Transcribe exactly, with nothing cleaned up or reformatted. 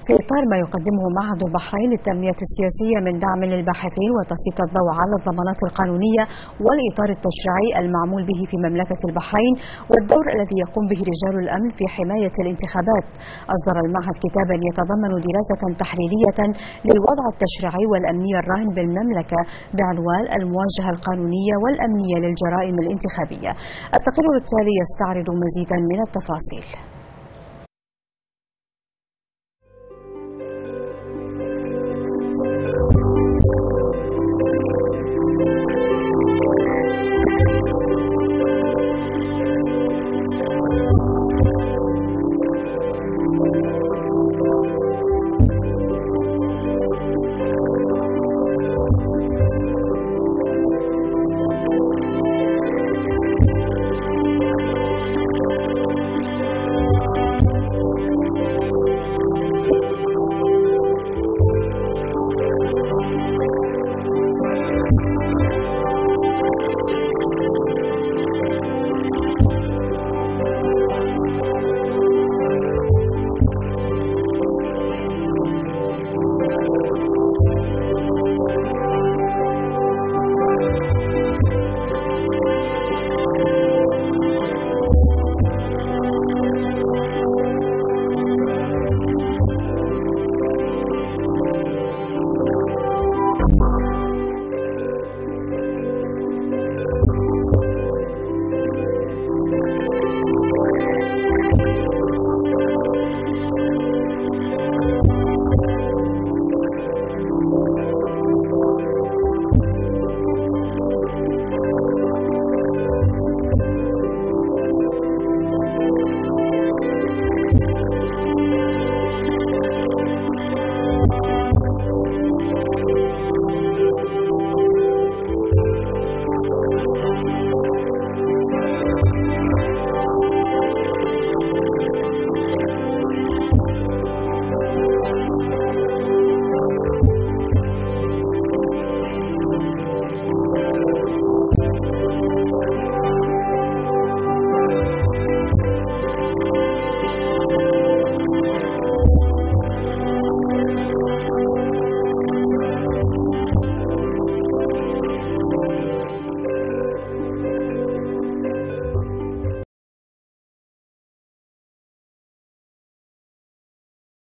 في إطار ما يقدمه معهد البحرين للتنمية السياسية من دعم للباحثين وتسليط الضوء على الضمانات القانونية والإطار التشريعي المعمول به في مملكة البحرين والدور الذي يقوم به رجال الأمن في حماية الانتخابات، أصدر المعهد كتابا يتضمن دراسة تحليلية للوضع التشريعي والأمني الراهن بالمملكة بعنوان المواجهة القانونية والأمنية للجرائم الانتخابية. التقرير التالي يستعرض مزيدا من التفاصيل.